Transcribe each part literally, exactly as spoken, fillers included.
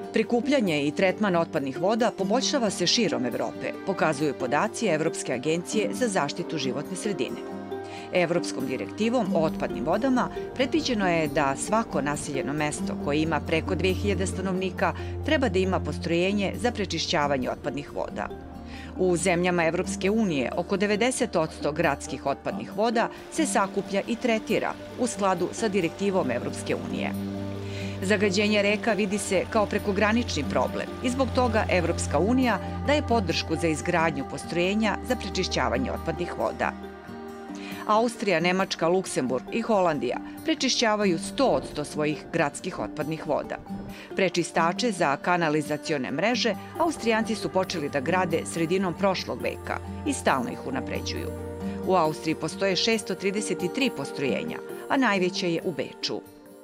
Prikupljanje i tretman otpadnih voda poboljšava se širom Evrope, pokazuju podaci Evropske agencije za zaštitu životne sredine. Evropskom direktivom o otpadnim vodama predviđeno je da svako naseljeno mesto koje ima preko dve hiljade stanovnika treba da ima postrojenje za prečišćavanje otpadnih voda. U zemljama Evropske unije oko devedeset posto gradskih otpadnih voda se sakuplja i tretira u skladu sa direktivom Evropske unije. Zagađenje reka vidi se kao prekogranični problem i zbog toga Evropska unija daje podršku za izgradnju postrojenja za prečišćavanje otpadnih voda. Austrija, Nemačka, Luksemburg i Holandija prečišćavaju sto posto svojih gradskih otpadnih voda. Prečistače za kanalizacione mreže Austrijanci su počeli da grade sredinom prošlog veka i stalno ih unapređuju. U Austriji postoje šesto trideset tri postrojenja, a najveće je u Beču.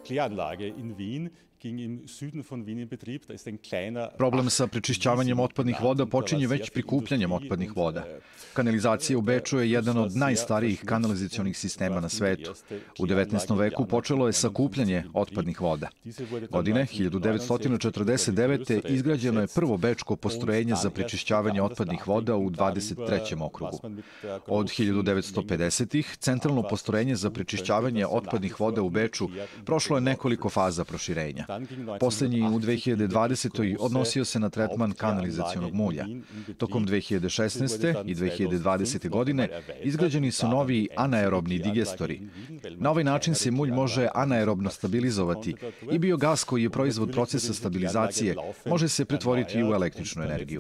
Problem sa prečišćavanjem otpadnih voda počinje već prikupljanjem otpadnih voda. Kanalizacija u Beču je jedan od najstarijih kanalizacionih sistema na svetu. U devetnaestom veku počelo je sakupljanje otpadnih voda. Godine hiljadu devetsto četrdeset devete. izgrađeno je prvo bečko postrojenje za prečišćavanje otpadnih voda u dvadeset trećem okrugu. Od hiljadu devetsto pedesetih. centralno postrojenje za prečišćavanje otpadnih voda u Beču prošlo je nekoliko faza proširenja. Poslednji u dve hiljade dvadesetoj. odnosio se na tretman kanalizacionog mulja. Tokom dve hiljade šesnaeste. i dve hiljade dvadesete. godine izgrađeni su novi anaerobni digestori. Na ovaj način se mulj može anaerobno stabilizovati i biogas koji je proizvod procesa stabilizacije može se pretvoriti u električnu energiju.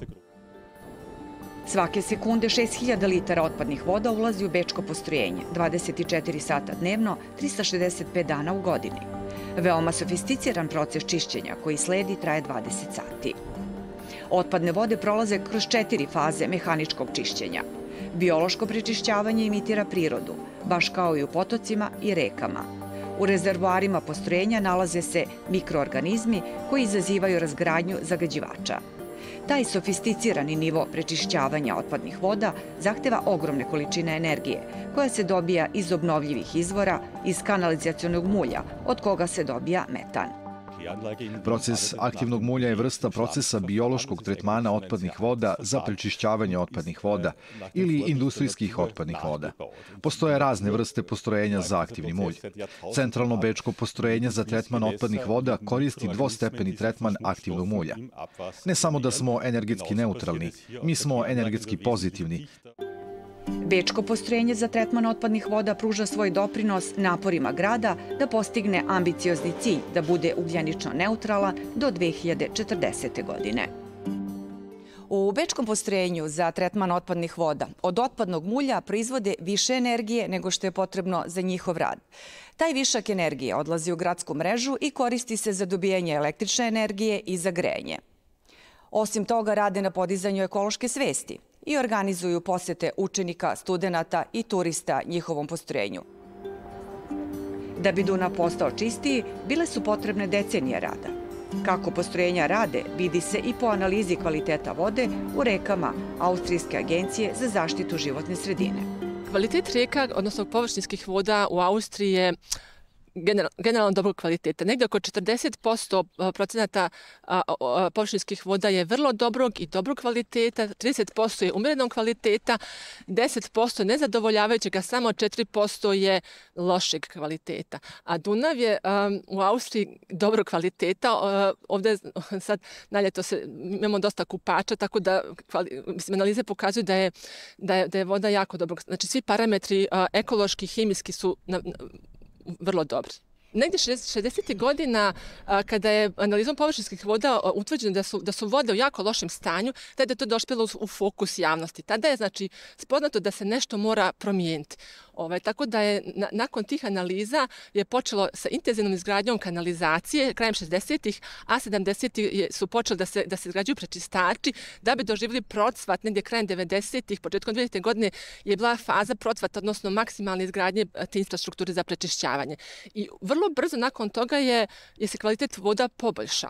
Svake sekunde šest hiljada litara otpadnih voda ulazi u bečko postrojenje, dvadeset četiri sata dnevno, trista šezdeset pet dana u godini. Veoma sofisticiran proces čišćenja koji sledi traje dvadeset sati. Otpadne vode prolaze kroz četiri faze mehaničkog čišćenja. Biološko prečišćavanje imitira prirodu, baš kao i u potocima i rekama. U rezervoarima postrojenja nalaze se mikroorganizmi koji izazivaju razgradnju zagađivača. Taj sofisticirani nivo prečišćavanja otpadnih voda zahteva ogromne količine energije, koja se dobija iz obnovljivih izvora, iz kanalizacionog mulja, od koga se dobija metan. Proces aktivnog mulja je vrsta procesa biološkog tretmana otpadnih voda za prečišćavanje otpadnih voda ili industrijskih otpadnih voda. Postoje razne vrste postrojenja za aktivni mulj. Centralno bečko postrojenje za tretman otpadnih voda koristi dvostepeni tretman aktivnog mulja. Ne samo da smo energetski neutralni, mi smo energetski pozitivni. Bečko postrojenje za tretman otpadnih voda pruža svoj doprinos naporima grada da postigne ambiciozni cilj da bude ugljenično neutralan do dve hiljade četrdesete. godine. U bečkom postrojenju za tretman otpadnih voda od otpadnog mulja proizvode više energije nego što je potrebno za njihov rad. Taj višak energije odlazi u gradsku mrežu i koristi se za dobijanje električne energije i za grejanje. Osim toga, rade na podizanju ekološke svesti i organizuju posete učenika, studenata i turista njihovom postrojenju. Da bi Dunav postao čistiji, bile su potrebne decenije rada. Kako postrojenja rade, vidi se i po analizi kvaliteta vode u rekama Austrijske agencije za zaštitu životne sredine. Kvalitet rijeka, odnosno površinskih voda u Austriji je generalno dobrog kvaliteta. Negde oko četrdeset posto procenata površinskih voda je vrlo dobrog i dobrog kvaliteta, trideset posto je umerenog kvaliteta, deset posto nezadovoljavajućeg, a samo četiri posto je lošeg kvaliteta. A Dunav je u Austriji dobrog kvaliteta. Ovde sad na ljeto se, imamo dosta kupača, tako da analize pokazuju da je, da je, da je voda jako dobrog. Znači svi parametri ekološki, hemijski su na, vrlo dobri. Negde šezdesetih godina, kada je analizom površinskih voda utvrđeno da su, da su vode u jako lošem stanju, tada je to došlo u fokus javnosti. Tada je, znači, spoznato da se nešto mora promijeniti. Ovaj, tako da je, na, nakon tih analiza je počelo sa intenzivnom izgradnjom kanalizacije krajem šezdesetih, a sedamdesetih su počeli da se, da se izgrađuju prečistači, da bi doživjeli procvat negdje krajem devedesetih, početkom dvehiljadite. godine je bila faza procvata, odnosno maksimalne izgradnje te infrastrukture za prečišćavanje. I vrlo brzo nakon toga je, je se kvalitet voda poboljšao.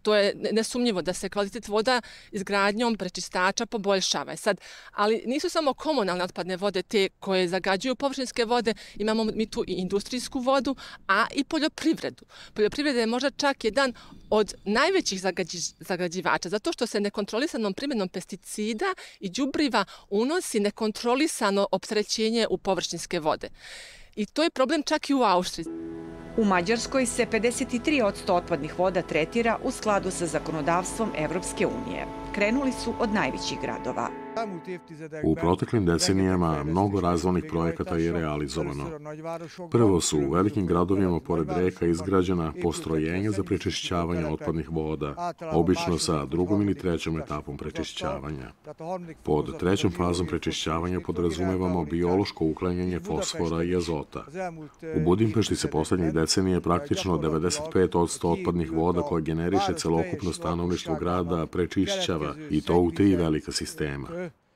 to je nesumnjivo da se kvalitet voda izgradnjom prečistača poboljšava. Sad, ali nisu samo komunalne otpadne vode te koje zagađuju površinske vode, imamo mi tu i industrijsku vodu, a i poljoprivredu. Poljoprivreda je možda čak jedan od najvećih zagađi, zagađivača, zato što se nekontrolisanom primjenom pesticida i đubriva unosi nekontrolisano opterećenje u površinske vode. I to je problem čak i u Austriji. U Mađarskoj se pedeset tri posto otpadnih voda tretira u skladu sa zakonodavstvom Evropske unije. Krenuli su od najvećih gradova. U proteklim decenijama mnogo razvojnih projekata je realizovano. Prvo su u velikim gradovima pored reka izgrađena postrojenja za prečišćavanje otpadnih voda, obično sa drugom ili trećom etapom prečišćavanja. Pod trećom fazom prečišćavanja podrazumevamo biološko uklanjanje fosfora i azota. U Budimpešti se poslednjih decenija praktično devedeset pet posto otpadnih voda koje generiše celokupno stanovništvo grada prečišćava i to u tri velika sistema.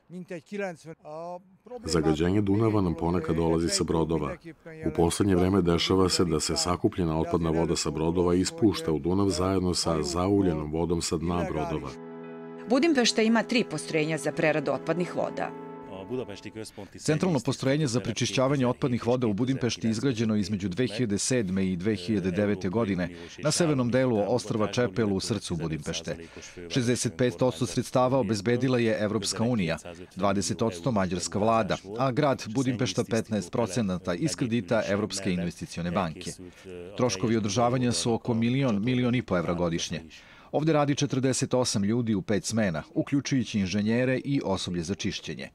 Zagađenje Dunava nam ponekad dolazi sa brodova. U poslednje vreme dešava se da se sakupljena otpadna voda sa brodova ispušta u Dunav zajedno sa zauljenom vodom sa dna brodova. Budimpešta ima tri postrojenja za preradu otpadnih voda. Centralno postrojenje za prečišćavanje otpadnih voda u Budimpešti izgrađeno između dve hiljade sedme i dve hiljade devete. godine na severnom delu ostrva Čepel u srcu Budimpešte. šezdeset pet posto sredstava obezbedila je Evropska unija, dvadeset posto mađarska vlada, a grad Budimpešta petnaest procenata iz kredita Evropske investicione banke. Troškovi održavanja su oko milion, milion i po evra godišnje. Ovde radi četrdeset osam ljudi u pet smena, uključujući inženjere i osoblje za čišćenje.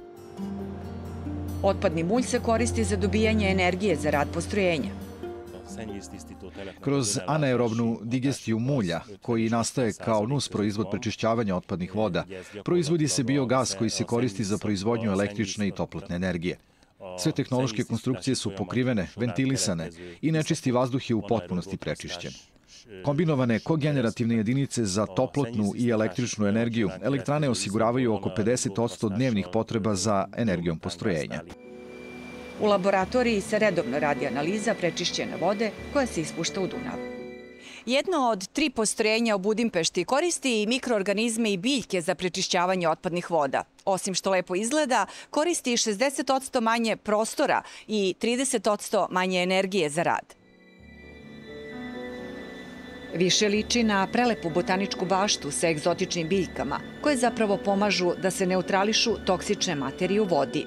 Otpadni mulj se koristi za dobijanje energije za rad postrojenja. Kroz anaerobnu digestiju mulja, koji nastaje kao nus proizvod prečišćavanja otpadnih voda, proizvodi se biogas koji se koristi za proizvodnju električne i toplotne energije. Sve tehnološke konstrukcije su pokrivene, ventilisane i nečisti vazduh je u potpunosti prečišćen. Kombinovane kogenerativne jedinice za toplotnu i električnu energiju, elektrane osiguravaju oko pedeset posto dnevnih potreba za energijom postrojenja. U laboratoriji se redovno radi analiza prečišćene vode koja se ispušta u Dunav. Jedno od tri postrojenja u Budimpešti koristi i mikroorganizme i biljke za prečišćavanje otpadnih voda. Osim što lepo izgleda, koristi šezdeset posto manje prostora i trideset posto manje energije za rad. Više liči na prelepu botaničku baštu sa egzotičnim biljkama, koje zapravo pomažu da se neutrališu toksične materije u vodi.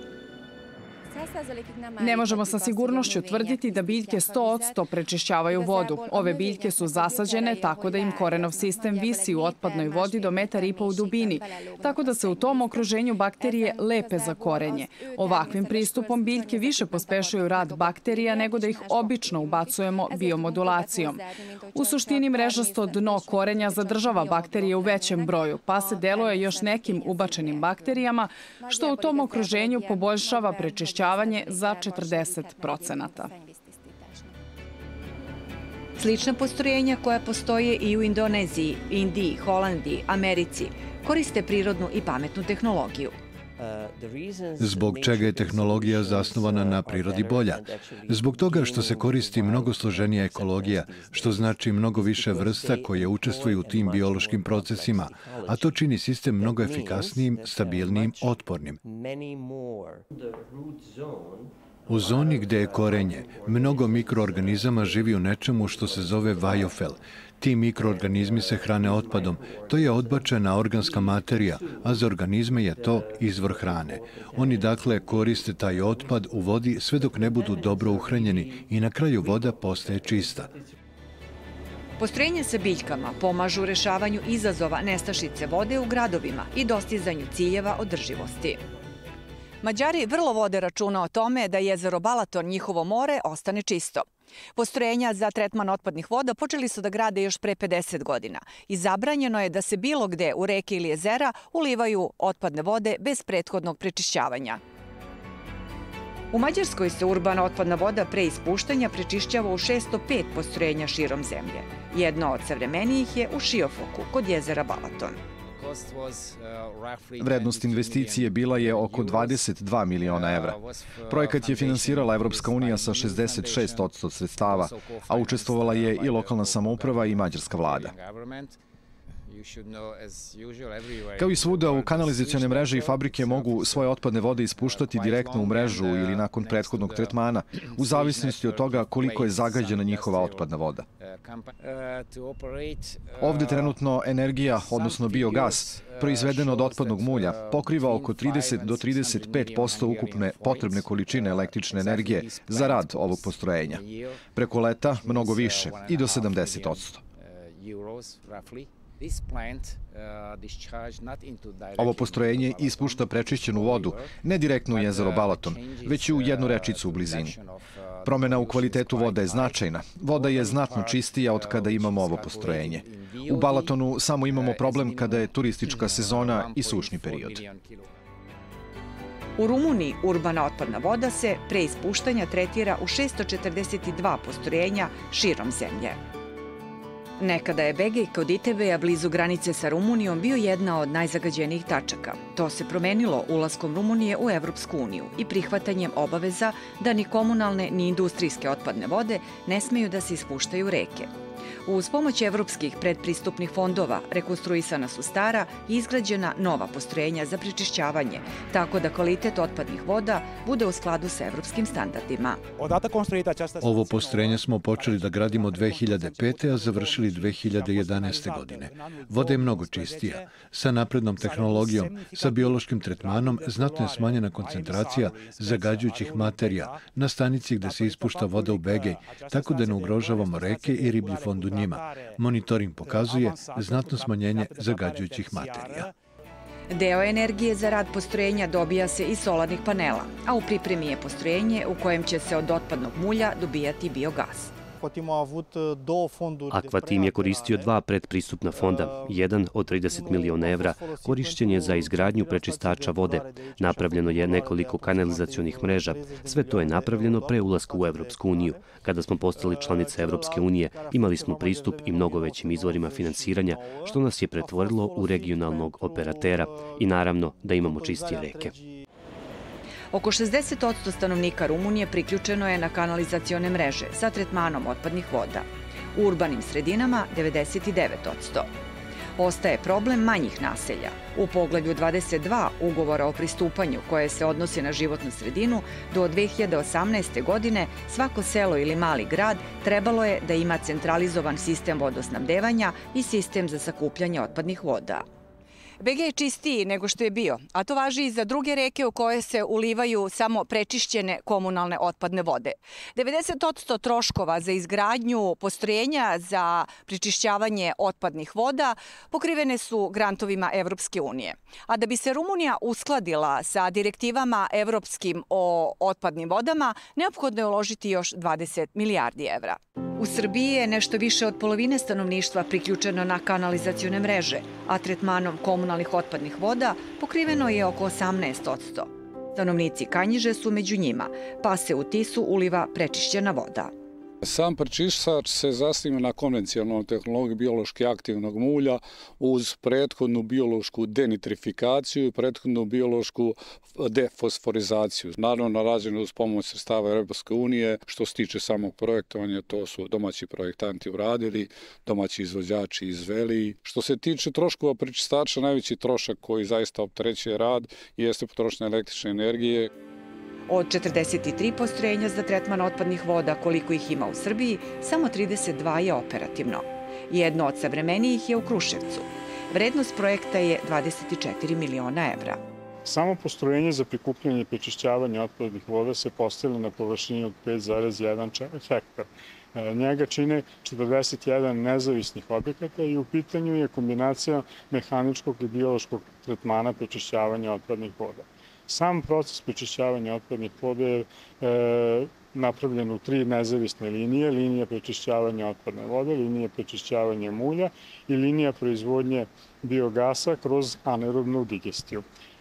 Ne možemo sa sigurnošću tvrditi da biljke sto posto prečišćavaju vodu. Ove biljke su zasađene tako da im korenov sistem visi u otpadnoj vodi do metar i po u dubini, tako da se u tom okruženju bakterije lepe za korenje. Ovakvim pristupom biljke više pospešuju rad bakterija nego da ih obično ubacujemo biomodulacijom. U suštini mrežasto dno korenja zadržava bakterije u većem broju, pa se deluje još nekim ubačenim bakterijama, što u tom okruženju poboljšava prečišćavanje za četrdeset procenata. Slična postrojenja koja postoje i u Indoneziji, Indiji, Holandiji, Americi koriste prirodnu i pametnu tehnologiju. Zbog čega je tehnologija zasnovana na prirodi bolja? Zbog toga što se koristi mnogo složenija ekologija, što znači mnogo više vrsta koje učestvuju u tim biološkim procesima, a to čini sistem mnogo efikasnijim, stabilnijim, otpornim. U zoni gde je korenje, mnogo mikroorganizama živi u nečemu što se zove vajofel. Ti mikroorganizmi se hrane otpadom. To je odbačena organska materija, a za organizme je to izvor hrane. Oni dakle koriste taj otpad u vodi sve dok ne budu dobro uhranjeni i na kraju voda postaje čista. Postrojenja sa biljkama pomažu u rešavanju izazova nestašice vode u gradovima i dostizanju ciljeva održivosti. Mađari vrlo vode računa o tome da jezero Balaton, njihovo more, ostane čisto. Postrojenja za tretman otpadnih voda počeli su da grade još pre pedeset godina i zabranjeno je da se bilo gde u reke ili jezera ulivaju otpadne vode bez prethodnog prečišćavanja. U Mađarskoj se urbana otpadna voda pre ispuštanja prečišćava u šesto pet postrojenja širom zemlje. Jedno od savremenijih je u Šiofoku, kod jezera Balaton. Vrednost investicije bila je oko dvadeset dva miliona evra. Projekat je finansirala Evropska unija sa šezdeset šest posto sredstava, a učestvovala je i lokalna samouprava i mađarska vlada. Kao i svuda, u kanalizacione mreže i fabrike mogu svoje otpadne vode ispuštati direktno u mrežu ili nakon prethodnog tretmana, u zavisnosti od toga koliko je zagađena njihova otpadna voda. Ovde trenutno energija, odnosno biogas, proizveden od otpadnog mulja, pokriva oko trideset do trideset pet posto ukupne potrebne količine električne energije za rad ovog postrojenja. Preko leta mnogo više, i do sedamdeset posto. Ovo postrojenje ispušta prečišćenu vodu, ne direktno u jezero Balaton, već i u jednu rečicu u blizini. Promena u kvalitetu vode je značajna. Voda je znatno čistija od kada imamo ovo postrojenje. U Balatonu samo imamo problem kada je turistička sezona i sušni period. U Rumuniji urbana otpadna voda se pre ispuštanja tretira u šesto četrdeset dva postrojenja širom zemlje. Nekada je Begej kod Itebeja blizu granice sa Rumunijom bio jedna od najzagađenijih tačaka. To se promenilo ulaskom Rumunije u Evropsku uniju i prihvatanjem obaveza da ni komunalne ni industrijske otpadne vode ne smeju da se ispuštaju u reke. Uz pomoć evropskih predpristupnih fondova rekonstruisana su stara i izgrađena nova postrojenja za prečišćavanje, tako da kvalitet otpadnih voda bude u skladu sa evropskim standardima. Ovo postrojenje smo počeli da gradimo dve hiljade pete. a završili dve hiljade jedanaeste. godine. Voda je mnogo čistija. Sa naprednom tehnologijom, sa biološkim tretmanom, znatno je smanjena koncentracija zagađujućih materija na stanici gde se ispušta voda u Begej, tako da ne ugrožavamo reke i riblji fond u njima. Monitoring pokazuje znatno smanjenje zagađujućih materija. Deo energije za rad postrojenja dobija se iz solarnih panela, a u pripremi je postrojenje u kojem će se od otpadnog mulja dobijati biogas. Akvatim je koristio dva predpristupna fonda. Jedan od trideset miliona evra korišćen je za izgradnju prečistača vode. Napravljeno je nekoliko kanalizacionih mreža. Sve to je napravljeno pre ulaska u Evropsku uniju. Kada smo postali članice Evropske unije, imali smo pristup i mnogo većim izvorima finansiranja, što nas je pretvorilo u regionalnog operatera i naravno da imamo čistije reke. Oko šezdeset posto stanovnika Rumunije priključeno je na kanalizacione mreže sa tretmanom otpadnih voda. U urbanim sredinama devedeset devet posto. Ostaje problem manjih naselja. U poglavlju dvadeset dva ugovora o pristupanju koje se odnosi na životnu sredinu, do dve hiljade osamnaeste. godine svako selo ili mali grad trebalo je da ima centralizovan sistem vodosnabdevanja i sistem za sakupljanje otpadnih voda. Begej je čistiji nego što je bio, a to važi i za druge reke u koje se ulivaju samo prečišćene komunalne otpadne vode. devedeset posto troškova za izgradnju postrojenja za prečišćavanje otpadnih voda pokrivene su grantovima Evropske unije. A da bi se Rumunija uskladila sa direktivama evropskim o otpadnim vodama, neophodno je uložiti još dvadeset milijardi evra. U Srbiji je nešto više od polovine stanovništva priključeno na kanalizacione mreže, a tretmanom komunalnih otpadnih voda pokriveno je oko osamnaest posto. Stanovnici Kanjiže su među njima, pa se u Tisu uliva prečišćena voda. Sam prečišćač se zasniva na konvencionalnoj tehnologiji biološki aktivnog mulja uz prethodnu biološku denitrifikaciju i prethodnu biološku defosforizaciju. Naravno, rađeno uz pomoć sredstava Evropske unije. Što se tiče samog projektovanja, to su domaći projektanti uradili, domaći izvođači izveli. Što se tiče troškova prečistača, najveći trošak koji zaista opterećuje rad jeste potrošnja električne energije. Od četrdeset tri postrojenja za tretman otpadnih voda koliko ih ima u Srbiji, samo trideset dva je operativno. Jedno od savremenijih je u Kruševcu. Vrednost projekta je dvadeset četiri miliona evra. Samo postrojenje za prikupljanje i prečišćavanje otpadnih voda se postavlja na površini od pet zarez jedan hektar. Njega čine četrdeset jedan nezavisnih objekata i u pitanju je kombinacija mehaničkog i biološkog tretmana prečišćavanja otpadnih voda. Sam proces prečišćavanja otpadnih voda je e, napravljen u tri nezavisne linije. Linija prečišćavanja otpadne vode, linija prečišćavanja mulja i linija proizvodnje biogasa kroz anaerobnu digestiju.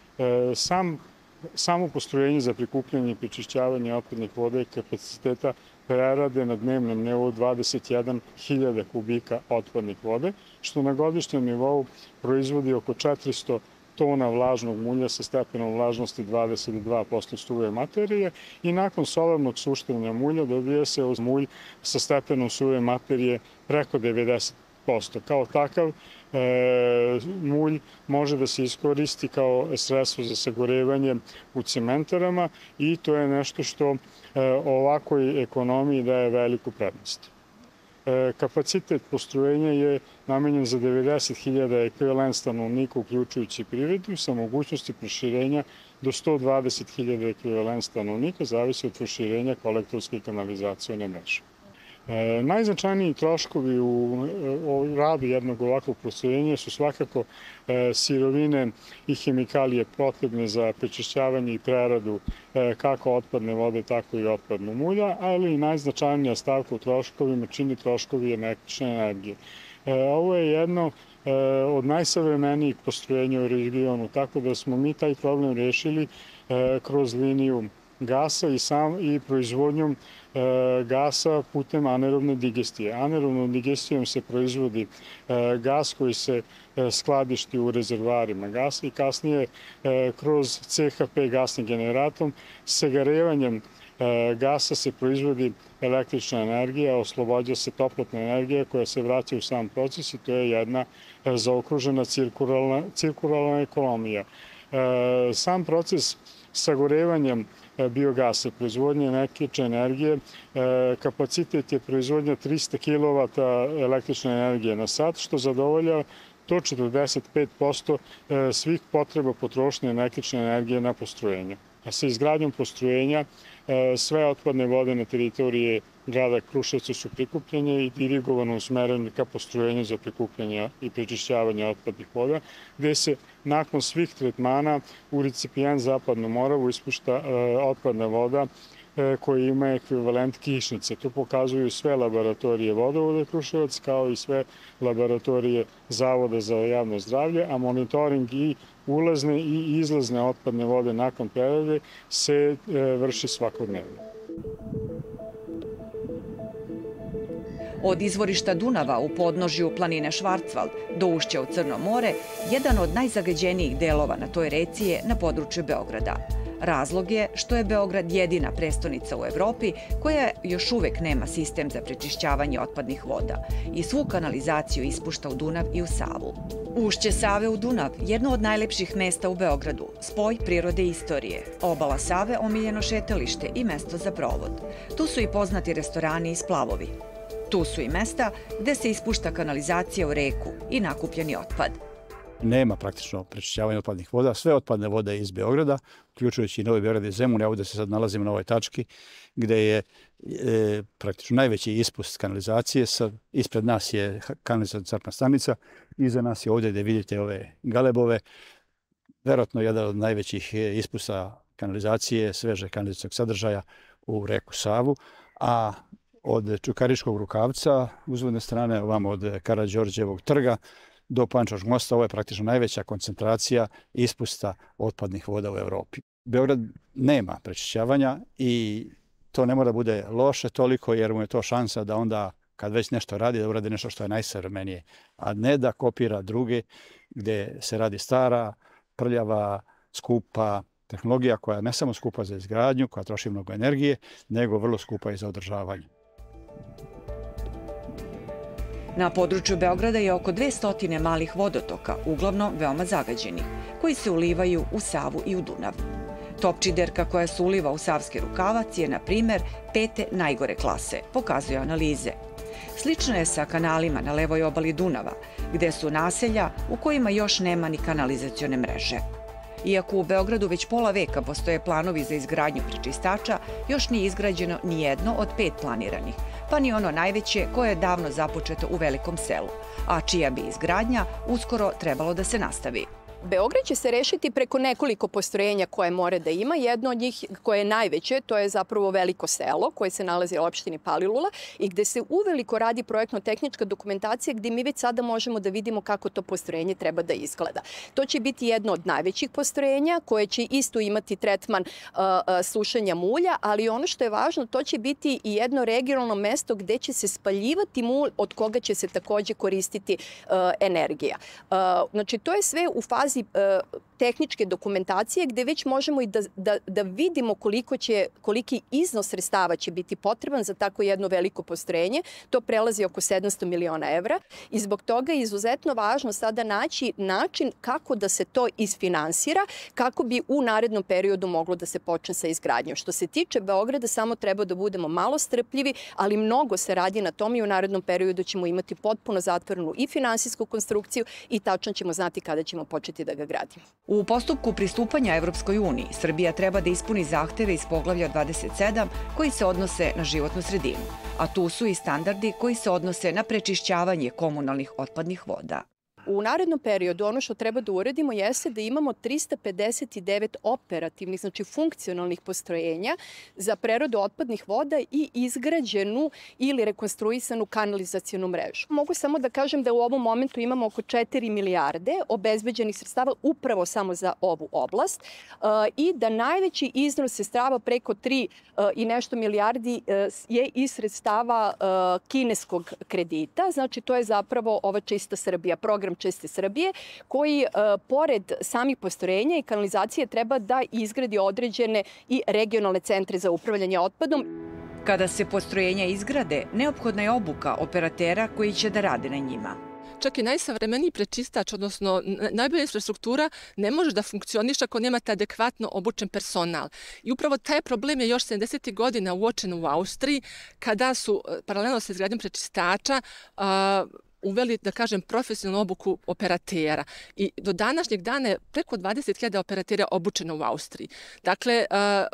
E, sam, samo postrojenje za prikupljanje i prečišćavanje otpadnih voda i kapaciteta prerade na dnevnom nivou dvadeset jedan hiljada kubika otpadnih vode, što na godišnjem nivou proizvodi oko četiristo tona vlažnog mulja sa stepenom vlažnosti dvadeset dva posto suve materije i nakon solarnog suštanja mulja dobije se mulj sa stepenom suve materije preko devedeset posto. Kao takav, e, mulj može da se iskoristi kao sredstvo za sagorevanje u cementarama i to je nešto što e, ovakvoj ekonomiji daje veliku prednost. E, kapacitet postrojenja je namenjen za devedeset hiljada ekvivalent stanovnika, uključujući privredu, sa mogućnosti proširenja do sto dvadeset hiljada ekvivalent stanovnika, zavisi od proširenja kolektorske i kanalizacione mreže. E, najznačajniji troškovi u, u radu jednog ovakvog postrojenja su svakako e, sirovine i hemikalije potrebne za prečišćavanje i preradu e, kako otpadne vode, tako i otpadnog mulja, ali i najznačajnija stavka u troškovima čini troškovi električne energije. E, ovo je jedno e, od najsavremenijih postrojenja u regionu, tako da smo mi taj problem rešili e, kroz liniju gasa i, sam, i proizvodnjom e, gasa putem anaerobne digestije. Anaerobnom digestijom se proizvodi e, gas koji se e, skladišti u rezervoarima gasa i kasnije e, kroz C H P gasni generator sagarevanjem e, gasa se proizvodi električna energija, oslobađa se toplotna energija koja se vraća u sam proces i to je jedna e, zaokružena cirkularna, cirkularna ekonomija. E, sam proces sagorevanjem biogasa, proizvodnje električne energije, kapacitet je proizvodnja trista kilovata električne energije na sat, što zadovolja do četrdeset pet posto svih potreba potrošnje električne energije na postrojenju. A sa izgradnjom postrojenja sve otpadne vode na teritoriji grada Kruševca su prikupljene i dirigovano usmerene ka postrojenju za prikupljanje i prečišćavanje otpadnih voda, gde se nakon svih tretmana u recipijent Zapadnu Moravu ispušta otpadna voda koji ima ekvivalent kišnice. To pokazuju sve laboratorije vodovoda Kruševac kao i sve laboratorije Zavoda za javno zdravlje, a monitoring i ulazne i izlazne otpadne vode nakon prerade se vrši svakodnevno. Od izvorišta Dunava u podnožju planine Švarcvald do ušća u Crno more, jedan od najzagađenijih delova na toj reci je na području Beograda. Razlog je što je Beograd jedina prestonica u Evropi koja još uvek nema sistem za prečišćavanje otpadnih voda i svu kanalizaciju ispušta u Dunav i u Savu. Ušće Save u Dunav, jedno od najlepših mesta u Beogradu, spoj prirode i istorije, obala Save omiljeno šetalište i mesto za provod. Tu su i poznati restorani i splavovi. Tu su i mesta gde se ispušta kanalizacija u reku i nakupljeni otpad. Nema praktično prečišćavanja otpadnih voda. Sve otpadne vode iz Beograda, uključujući i Novi Beograd i Zemun. Evo da se sad nalazimo na ovoj tački gde je e, praktično najveći ispust kanalizacije. Sa, ispred nas je kanalizacijna crpna stanica, iza nas je ovdje gde vidite ove galebove. Verovatno jedan od najvećih ispusta kanalizacije, sveže kanalizacijnog sadržaja u reku Savu, a od Čukaričkog rukavca, uzvodne strane, ovamo od Karađorđevog trga do Pančevačkog mosta, ovo je praktično najveća koncentracija ispusta otpadnih voda u Evropi. Beograd nema prečišćavanja i to ne mora bude loše toliko jer mu je to šansa da onda kad već nešto radi, da uradi nešto što je najsavremenije, a ne da kopira druge gde se radi stara, prljava, skupa tehnologija koja je ne samo skupa za izgradnju, koja troši mnogo energije, nego vrlo skupa i za održavanje. Na području Beograda je oko dvesta malih vodotoka, uglavnom veoma zagađenih, koji se ulivaju u Savu i u Dunav. Topčiderka koja se uliva u Savski rukavac je, na primer, pete najgore klase, pokazuju analize. Slično je sa kanalima na levoj obali Dunava, gde su naselja u kojima još nema ni kanalizacione mreže. Iako u Beogradu već pola veka postoje planovi za izgradnju prečistača, još nije izgrađeno ni jedno od pet planiranih, pa ni ono najveće koje je davno započeto u Velikom selu, a čija bi izgradnja uskoro trebalo da se nastavi. Beograd će se rešiti preko nekoliko postrojenja koje mora da ima. Jedno od njih koje je najveće, to je zapravo Veliko selo koje se nalazi u opštini Palilula i gde se uveliko radi projektno-tehnička dokumentacija gde mi već sada možemo da vidimo kako to postrojenje treba da izgleda. To će biti jedno od najvećih postrojenja koje će isto imati tretman uh, uh, sušenja mulja, ali ono što je važno, to će biti i jedno regionalno mesto gde će se spaljivati mulj od koga će se takođe koristiti uh, energija. Uh, znači, to je sve u fazi fazi tehničke dokumentacije gde već možemo i da, da, da vidimo koliko će, koliki iznos sredstava će biti potreban za tako jedno veliko postrojenje. To prelazi oko sedamsto miliona evra i zbog toga je izuzetno važno sada naći način kako da se to isfinansira, kako bi u narednom periodu moglo da se počne sa izgradnjom. Što se tiče Beograda, samo treba da budemo malo strpljivi, ali mnogo se radi na tom i u narednom periodu ćemo imati potpuno zatvorenu i finansijsku konstrukciju i tačno ćemo znati kada ćemo početi da ga gradimo. U postupku pristupanja Evropskoj uniji, Srbija treba da ispuni zahteve iz poglavlja dvadeset sedam koji se odnose na životnu sredinu, a tu su i standardi koji se odnose na prečišćavanje komunalnih otpadnih voda. U narednom periodu ono što treba da uradimo jeste da imamo trista pedeset devet operativnih, znači funkcionalnih postrojenja za preradu otpadnih voda i izgrađenu ili rekonstruisanu kanalizacionu mrežu. Mogu samo da kažem da u ovom momentu imamo oko četiri milijarde obezbeđenih sredstava upravo samo za ovu oblast i da najveći iznos sredstava preko tri i nešto milijardi je iz sredstava kineskog kredita, znači to je zapravo ova Čista Srbija, program Čiste Srbije, koji pored samih postrojenja i kanalizacije treba da izgradi određene i regionalne centre za upravljanje otpadom. Kada se postrojenja izgrade, neophodna je obuka operatera koji će da rade na njima. Čak i najsavremeniji prečistač, odnosno najbolja infrastruktura, ne može da funkcioniše ako nemate adekvatno obučen personal. I upravo taj problem je još sedamdesetih godina uočen u Austriji, kada su paralelno sa izgradnjom prečistača uveli, da kažem, profesionalnu obuku operatera. I do današnjeg dana je preko dvadeset hiljada operatera obučeno u Austriji. Dakle,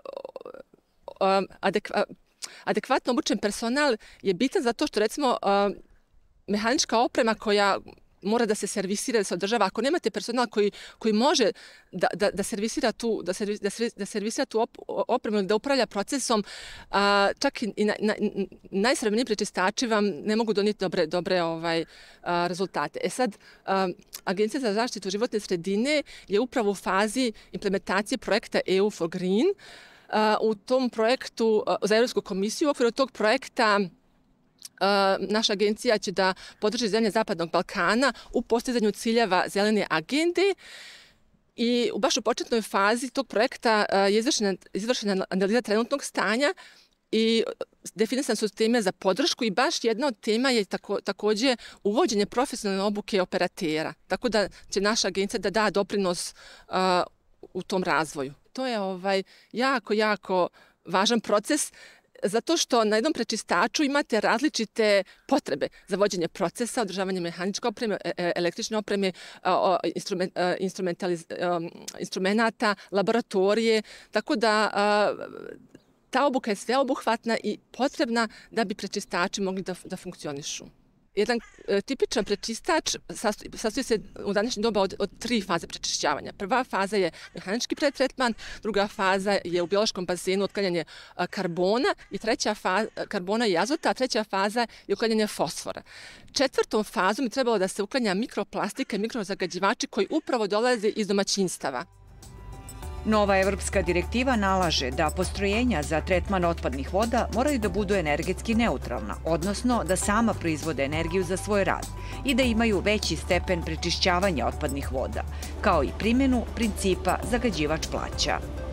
adekvatno obučen personal je bitan zato što, recimo, mehanička oprema koja mora da se servisira, da se održava. Ako nemate personal koji, koji može da, da, da servisira tu, da servis, da servis, da servisira tu op, opremu, da upravlja procesom, a, čak i, i na, na, najsavremeniji prečistači vam ne mogu donijeti dobre, dobre ovaj, a, rezultate. E sad, a, Agencija za zaštitu životne sredine je upravo u fazi implementacije projekta E U for Green. A, u tom projektu, a, za Evropsku komisiju, u okviru tog projekta Uh, naša agencija će da podrži zemlje Zapadnog Balkana u postizanju ciljeva zelene agende i baš u početnoj fazi tog projekta uh, je izvršena, izvršena analiza trenutnog stanja i definisane su teme za podršku i baš jedna od tema je tako, takođe uvođenje profesionalne obuke operatera. Tako da će naša agencija da da doprinos uh, u tom razvoju. To je ovaj jako, jako važan proces, zato što na jednom prečistaču imate različite potrebe za vođenje procesa, održavanje mehaničke opreme, električne opreme, instrumenata, laboratorije, tako da ta obuka je sveobuhvatna i potrebna da bi prečistači mogli da, da funkcionišu. Jedan e, tipičan prečistač sastoji, sastoji se u današnje doba od, od tri faze prečišćavanja. Prva faza je mehanički pretretman, druga faza je u biološkom bazenu otklanjanje a, karbona i treća faza, karbona i azota, a treća faza je uklanjanje fosfora. Četvrtom fazom je trebalo da se uklanja mikroplastike, mikrozagađivači koji upravo dolaze iz domaćinstava. Nova evropska direktiva nalaže da postrojenja za tretman otpadnih voda moraju da budu energetski neutralna, odnosno da sama proizvode energiju za svoj rad i da imaju veći stepen prečišćavanja otpadnih voda, kao i primjenu principa zagađivač plaća.